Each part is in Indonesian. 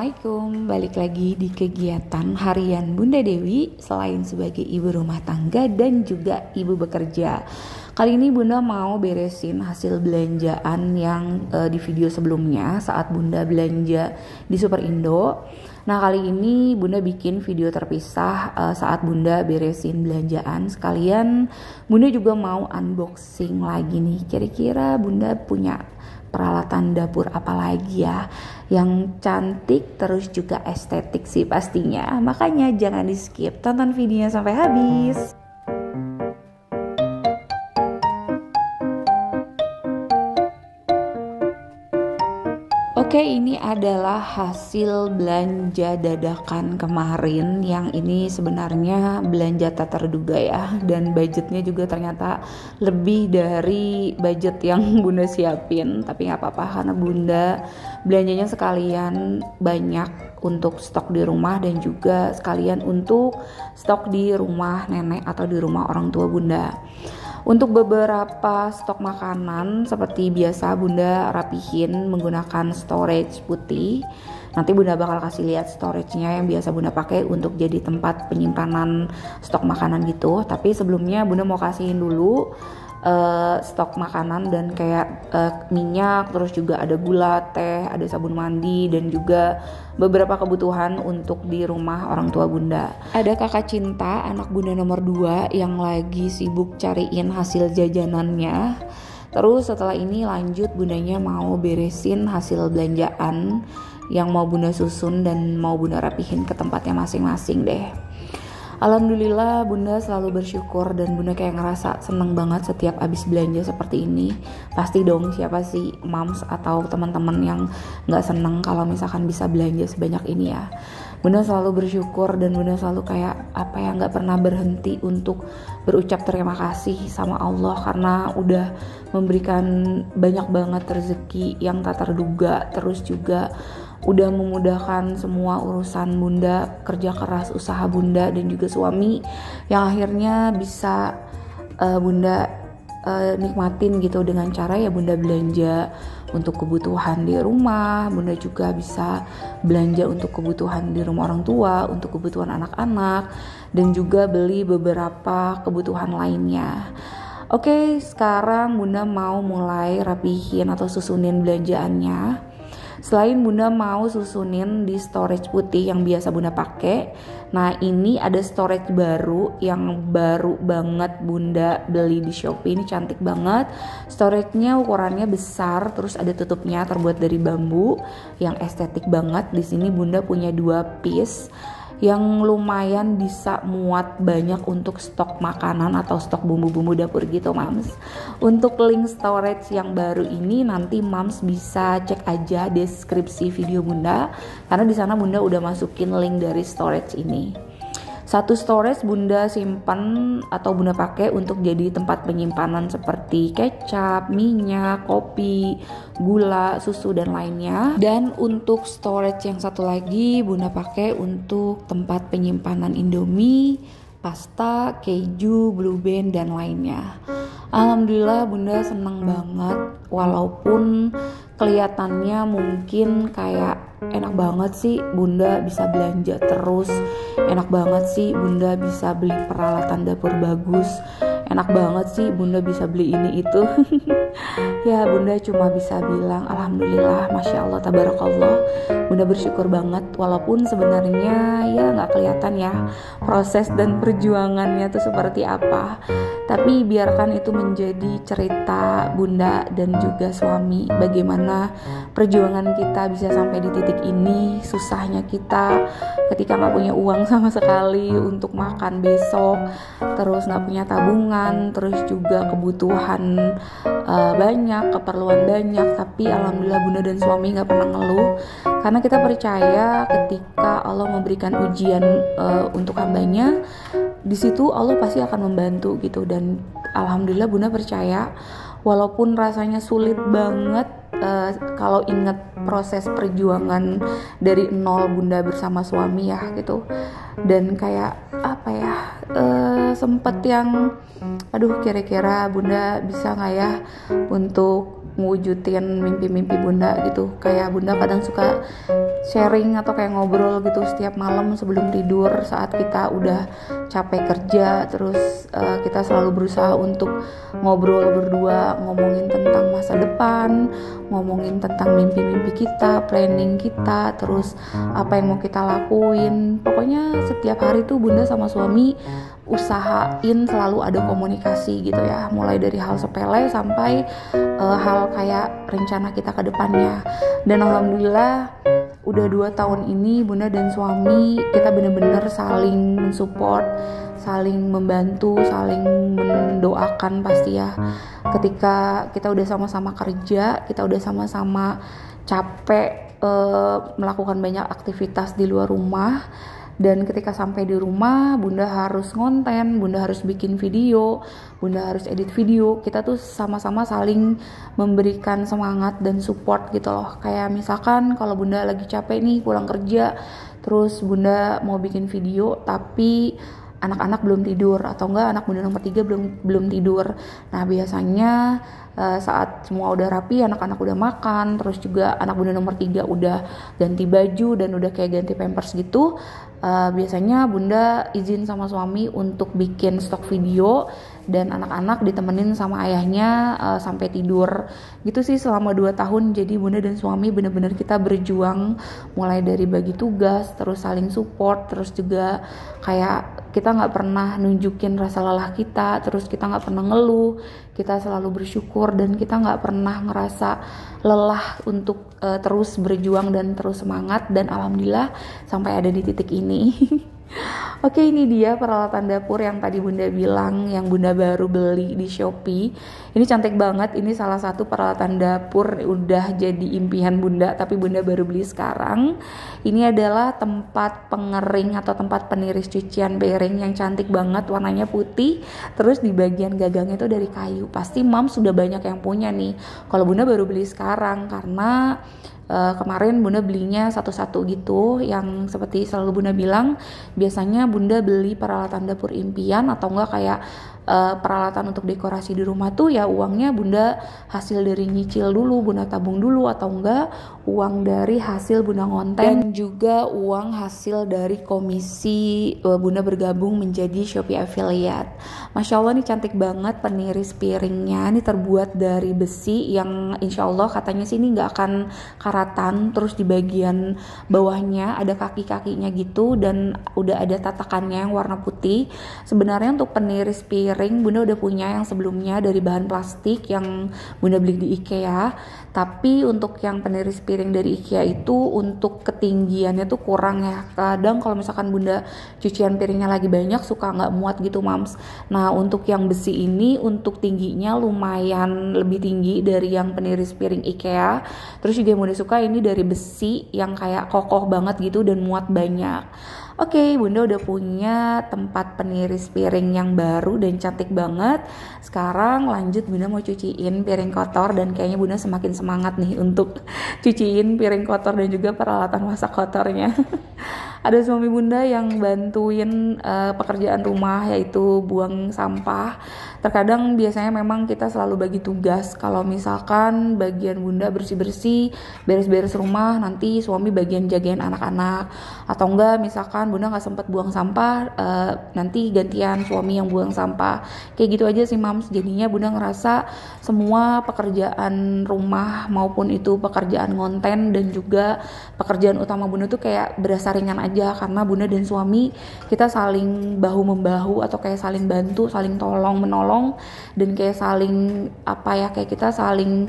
Assalamualaikum, balik lagi di kegiatan harian Bunda Dewi selain sebagai ibu rumah tangga dan juga ibu bekerja. Kali ini Bunda mau beresin hasil belanjaan yang di video sebelumnya saat Bunda belanja di Super Indo. Nah kali ini Bunda bikin video terpisah saat Bunda beresin belanjaan. Sekalian Bunda juga mau unboxing lagi nih, kira-kira Bunda punya peralatan dapur apa lagi ya yang cantik terus juga estetik sih pastinya. Makanya jangan di skip, tonton videonya sampai habis. Oke, ini adalah hasil belanja dadakan kemarin yang ini sebenarnya belanja tak terduga ya, dan budgetnya juga ternyata lebih dari budget yang Bunda siapin, tapi nggak apa-apa karena Bunda belanjanya sekalian banyak untuk stok di rumah dan juga sekalian untuk stok di rumah nenek atau di rumah orang tua Bunda. Untuk beberapa stok makanan seperti biasa Bunda rapihin menggunakan storage putih. Nanti Bunda bakal kasih lihat storage-nya yang biasa Bunda pakai untuk jadi tempat penyimpanan stok makanan gitu. Tapi sebelumnya Bunda mau kasihin dulu stok makanan dan kayak minyak, terus juga ada gula, teh, ada sabun mandi dan juga beberapa kebutuhan untuk di rumah orang tua Bunda. Ada kakak Cinta, anak Bunda nomor 2 yang lagi sibuk cariin hasil jajanannya. Terus setelah ini lanjut Bundanya mau beresin hasil belanjaan yang mau Bunda susun dan mau Bunda rapihin ke tempatnya masing-masing deh. Alhamdulillah Bunda selalu bersyukur dan Bunda kayak ngerasa seneng banget setiap abis belanja seperti ini. Pasti dong, siapa sih moms atau teman-teman yang gak seneng kalau misalkan bisa belanja sebanyak ini ya. Bunda selalu bersyukur dan Bunda selalu kayak gak pernah berhenti untuk berucap terima kasih sama Allah karena udah memberikan banyak banget rezeki yang tak terduga, terus juga udah memudahkan semua urusan Bunda, kerja keras usaha Bunda dan juga suami yang akhirnya bisa Bunda nikmatin gitu dengan cara ya Bunda belanja untuk kebutuhan di rumah, Bunda juga bisa belanja untuk kebutuhan di rumah orang tua, untuk kebutuhan anak-anak dan juga beli beberapa kebutuhan lainnya. Oke, sekarang Bunda mau mulai rapihin atau susunin belanjaannya. Selain Bunda mau susunin di storage putih yang biasa Bunda pakai, nah ini ada storage baru yang baru banget Bunda beli di Shopee. Ini cantik banget. Storage-nya ukurannya besar, terus ada tutupnya terbuat dari bambu yang estetik banget. Di sini Bunda punya 2 piece yang lumayan bisa muat banyak untuk stok makanan atau stok bumbu-bumbu dapur gitu Mams. Untuk link storage yang baru ini nanti Mams bisa cek aja deskripsi video Bunda karena di sana Bunda udah masukin link dari storage ini. Satu storage Bunda simpan atau Bunda pakai untuk jadi tempat penyimpanan seperti kecap, minyak, kopi, gula, susu dan lainnya. Dan untuk storage yang satu lagi Bunda pakai untuk tempat penyimpanan Indomie, pasta, keju, blue band dan lainnya. Alhamdulillah Bunda seneng banget walaupun kelihatannya mungkin kayak enak banget sih Bunda bisa belanja terus, enak banget sih Bunda bisa beli peralatan dapur bagus, enak banget sih Bunda bisa beli ini itu. Ya Bunda cuma bisa bilang alhamdulillah, masya Allah, tabarakallah. Bunda bersyukur banget walaupun sebenarnya ya nggak kelihatan ya proses dan perjuangannya tuh seperti apa. Tapi biarkan itu menjadi cerita Bunda dan juga suami bagaimana perjuangan kita bisa sampai di titik ini, susahnya kita ketika nggak punya uang sama sekali untuk makan besok, terus nggak punya tabungan, terus juga kebutuhan banyak, keperluan banyak, tapi alhamdulillah Bunda dan suami nggak pernah ngeluh karena kita percaya ketika Allah memberikan ujian untuk hambanya, di situ Allah pasti akan membantu gitu. Dan alhamdulillah Bunda percaya walaupun rasanya sulit banget kalau inget proses perjuangan dari nol Bunda bersama suami ya gitu, dan kayak sempet yang aduh kira-kira Bunda bisa nggak ya untuk ngewujudin mimpi-mimpi bunda gitu. Kayak bunda kadang suka sharing atau kayak ngobrol gitu setiap malam sebelum tidur saat kita udah capek kerja. Terus kita selalu berusaha untuk ngobrol berdua, ngomongin tentang masa depan, ngomongin tentang mimpi-mimpi kita, planning kita, terus apa yang mau kita lakuin. Pokoknya setiap hari tuh bunda sama suami usahain selalu ada komunikasi gitu ya, mulai dari hal sepele sampai hal kayak rencana kita ke depannya. Dan alhamdulillah udah 2 tahun ini bunda dan suami kita bener-bener saling mensupport, saling membantu, saling mendoakan pasti ya. Ketika kita udah sama-sama kerja, kita udah sama-sama capek melakukan banyak aktivitas di luar rumah. Dan ketika sampai di rumah, bunda harus ngonten, bunda harus bikin video, bunda harus edit video. Kita tuh sama-sama saling memberikan semangat dan support gitu loh. Kayak misalkan kalau bunda lagi capek nih pulang kerja, terus bunda mau bikin video tapi anak-anak belum tidur, atau enggak anak bunda nomor 3 belum tidur. Nah biasanya saat semua udah rapi, anak-anak udah makan, terus juga anak bunda nomor 3 udah ganti baju dan udah kayak ganti pampers gitu, biasanya bunda izin sama suami untuk bikin stok video dan anak-anak ditemenin sama ayahnya sampai tidur gitu sih selama 2 tahun. Jadi bunda dan suami benar-benar kita berjuang, mulai dari bagi tugas, terus saling support, terus juga kayak kita nggak pernah nunjukin rasa lelah kita, terus kita nggak pernah ngeluh, kita selalu bersyukur dan kita nggak pernah ngerasa lelah untuk terus berjuang dan terus semangat. Dan alhamdulillah sampai ada di titik ini. Oke, ini dia peralatan dapur yang tadi bunda bilang, yang bunda baru beli di Shopee. Ini cantik banget, ini salah satu peralatan dapur udah jadi impian bunda, tapi bunda baru beli sekarang. Ini adalah tempat pengering atau tempat peniris cucian piring yang cantik banget, warnanya putih. Terus di bagian gagangnya itu dari kayu. Pasti mam sudah banyak yang punya nih. Kalau bunda baru beli sekarang karena kemarin bunda belinya satu-satu gitu, yang seperti selalu bunda bilang, biasanya bunda beli peralatan dapur impian atau enggak kayak peralatan untuk dekorasi di rumah tuh ya uangnya bunda hasil dari nyicil dulu, bunda tabung dulu, atau enggak uang dari hasil bunda ngonten, dan juga uang hasil dari komisi bunda bergabung menjadi Shopee Affiliate. Masya Allah nih cantik banget peniris piringnya, ini terbuat dari besi yang insya Allah katanya sih ini nggak akan karatan. Terus di bagian bawahnya ada kaki-kakinya gitu dan udah ada tatakannya yang warna putih. Sebenarnya untuk peniris piring bunda udah punya yang sebelumnya dari bahan plastik yang bunda beli di IKEA, tapi untuk yang peniris piring dari IKEA itu untuk ketinggiannya tuh kurang ya. Kadang kalau misalkan bunda cucian piringnya lagi banyak suka nggak muat gitu mams. Nah untuk yang besi ini untuk tingginya lumayan lebih tinggi dari yang peniris piring IKEA. Terus juga yang bunda suka ini dari besi yang kayak kokoh banget gitu dan muat banyak. Oke, bunda udah punya tempat peniris piring yang baru dan cantik banget. Sekarang lanjut bunda mau cuciin piring kotor, dan kayaknya bunda semakin semangat nih untuk cuciin piring kotor dan juga peralatan masak kotornya. Ada suami bunda yang bantuin pekerjaan rumah, yaitu buang sampah. Terkadang biasanya memang kita selalu bagi tugas. Kalau misalkan bagian bunda bersih-bersih, beres-beres rumah, nanti suami bagian jagain anak-anak. Atau enggak misalkan bunda nggak sempat buang sampah, nanti gantian suami yang buang sampah. Kayak gitu aja sih mams. Jadinya bunda ngerasa semua pekerjaan rumah maupun itu pekerjaan ngonten dan juga pekerjaan utama bunda tuh kayak berasa ringan aja, karena bunda dan suami kita saling bahu membahu atau kayak saling bantu, saling tolong menolong, dan kayak saling kayak kita saling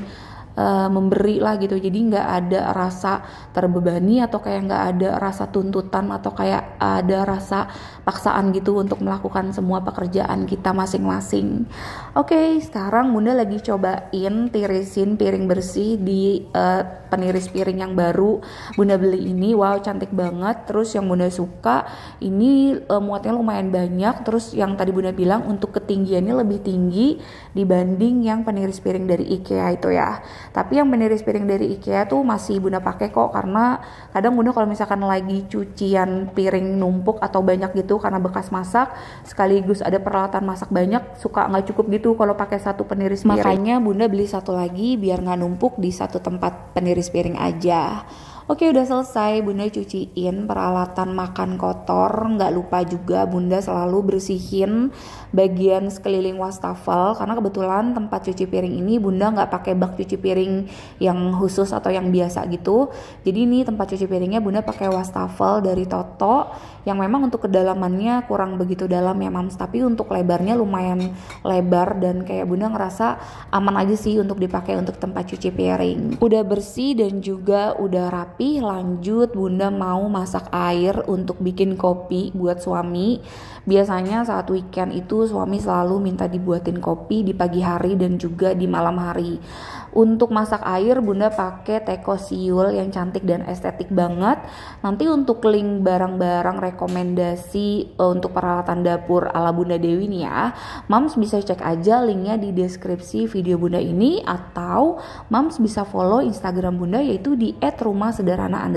memberi lah gitu. Jadi nggak ada rasa terbebani atau kayak nggak ada rasa tuntutan atau kayak ada rasa paksaan gitu untuk melakukan semua pekerjaan kita masing-masing. Oke, sekarang bunda lagi cobain tirisin piring bersih di peniris piring yang baru bunda beli ini. Wow, cantik banget. Terus yang bunda suka ini muatnya lumayan banyak. Terus yang tadi bunda bilang untuk ketinggiannya lebih tinggi dibanding yang peniris piring dari IKEA itu ya. Tapi yang peniris piring dari IKEA tuh masih bunda pakai kok, karena kadang bunda kalau misalkan lagi cucian piring numpuk atau banyak gitu karena bekas masak, sekaligus ada peralatan masak banyak, suka nggak cukup gitu kalau pakai satu peniris piring. Makanya bunda beli satu lagi biar nggak numpuk di satu tempat peniris piring aja. Oke, udah selesai bunda cuciin peralatan makan kotor. Nggak lupa juga bunda selalu bersihin bagian sekeliling wastafel, karena kebetulan tempat cuci piring ini bunda nggak pakai bak cuci piring yang khusus atau yang biasa gitu. Jadi ini tempat cuci piringnya bunda pakai wastafel dari Toto, yang memang untuk kedalamannya kurang begitu dalam ya mams, tapi untuk lebarnya lumayan lebar dan kayak bunda ngerasa aman aja sih untuk dipakai untuk tempat cuci piring. Udah bersih dan juga udah rapi, lanjut bunda mau masak air untuk bikin kopi buat suami. Biasanya saat weekend itu suami selalu minta dibuatin kopi di pagi hari dan juga di malam hari. Untuk masak air bunda pakai teko siul yang cantik dan estetik banget. Nanti untuk link barang-barang rekomendasi untuk peralatan dapur ala Bunda Dewi nih ya, mams bisa cek aja linknya di deskripsi video bunda ini, atau mams bisa follow Instagram bunda yaitu di @rumahsederhana_.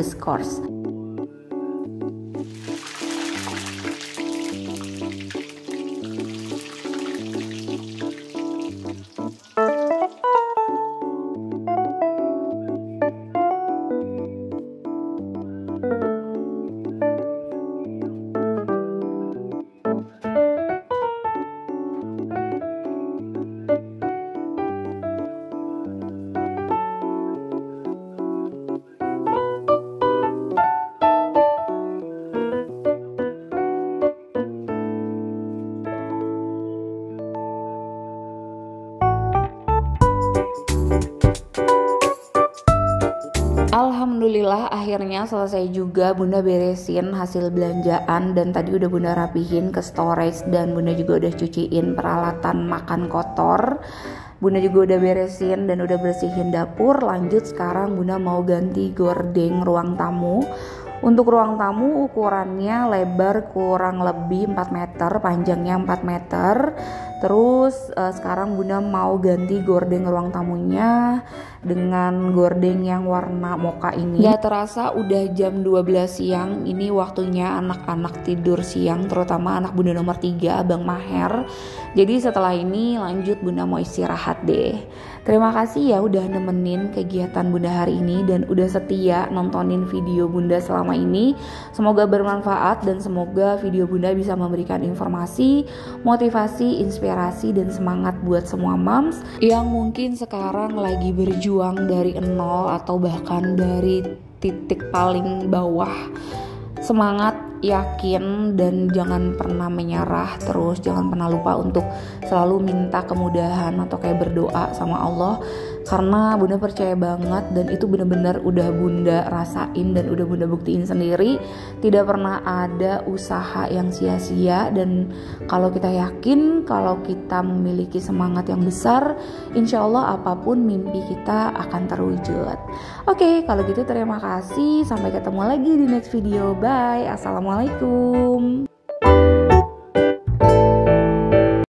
Alhamdulillah akhirnya selesai juga bunda beresin hasil belanjaan, dan tadi udah bunda rapihin ke storage, dan bunda juga udah cuciin peralatan makan kotor. Bunda juga udah beresin dan udah bersihin dapur. Lanjut sekarang bunda mau ganti gorden ruang tamu. Untuk ruang tamu ukurannya lebar kurang lebih 4 meter, panjangnya 4 meter. Terus sekarang bunda mau ganti gorden ruang tamunya dengan gorden yang warna mocha ini. Gak terasa udah jam 12 siang. Ini waktunya anak-anak tidur siang, terutama anak bunda nomor 3 Abang Maher. Jadi setelah ini lanjut bunda mau istirahat deh. Terima kasih ya udah nemenin kegiatan bunda hari ini dan udah setia nontonin video bunda selama ini. Semoga bermanfaat dan semoga video bunda bisa memberikan informasi, motivasi, inspirasi dan semangat buat semua moms yang mungkin sekarang lagi berjuang dari nol atau bahkan dari titik paling bawah. Semangat, yakin, dan jangan pernah menyerah. Terus jangan pernah lupa untuk selalu minta kemudahan atau kayak berdoa sama Allah, karena bunda percaya banget dan itu benar-benar udah bunda rasain dan udah bunda buktiin sendiri, tidak pernah ada usaha yang sia-sia. Dan kalau kita yakin, kalau kita memiliki semangat yang besar, insya Allah apapun mimpi kita akan terwujud. Oke, kalau gitu terima kasih, sampai ketemu lagi di next video. Bye, assalamualaikum.